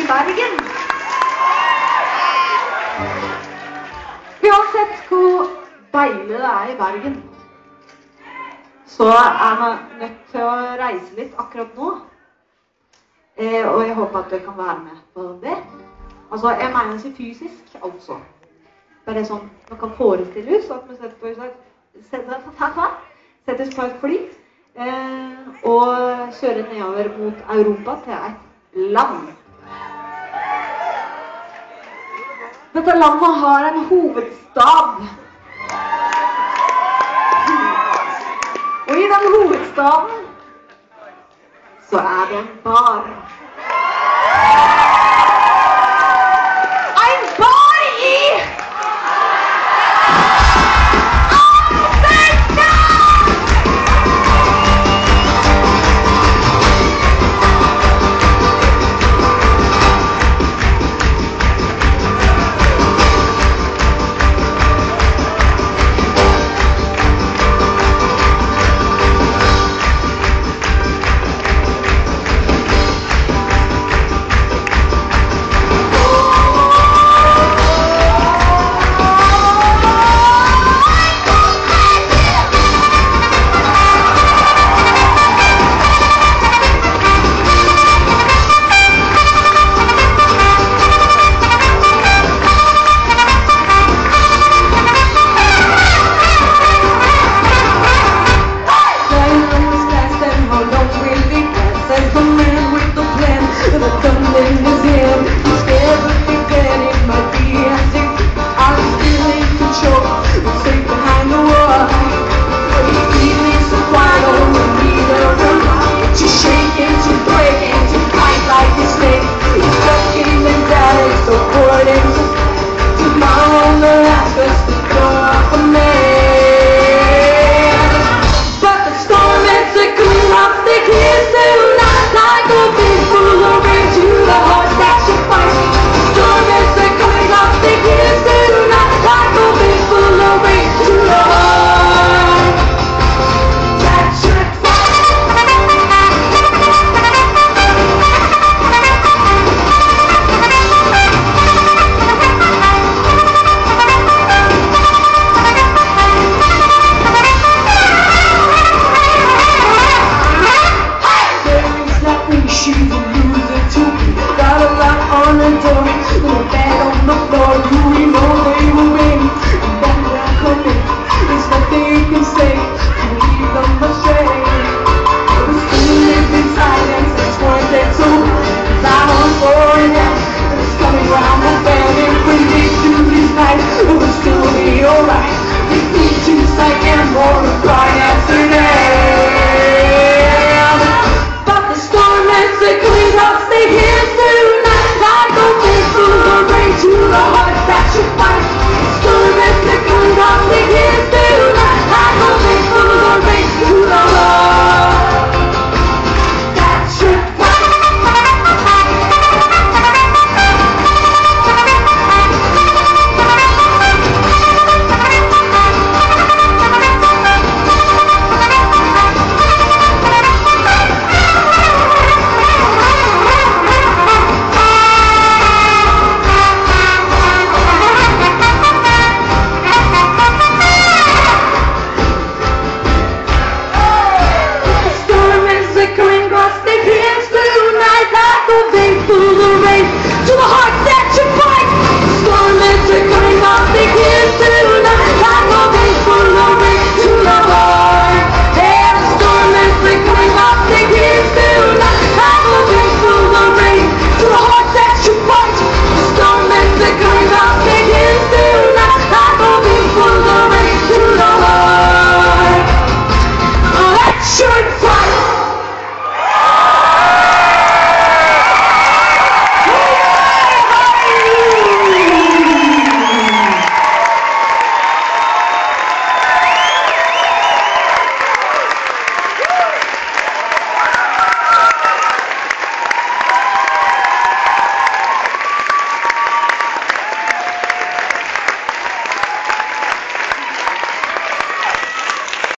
Bergen. Uansett hvor deilig det er i Bergen, så er man nødt til å reise litt akkurat nå. Og jeg håper at dere kan være med på det. Altså, jeg mener ikke fysisk, altså. Bare sånn, man kan forestille oss at vi settes på et fly og kjører nedover mot Europa til et land. Dette landet har en hovedstad. Og i den hovedstaden så er det en bar. En bar i something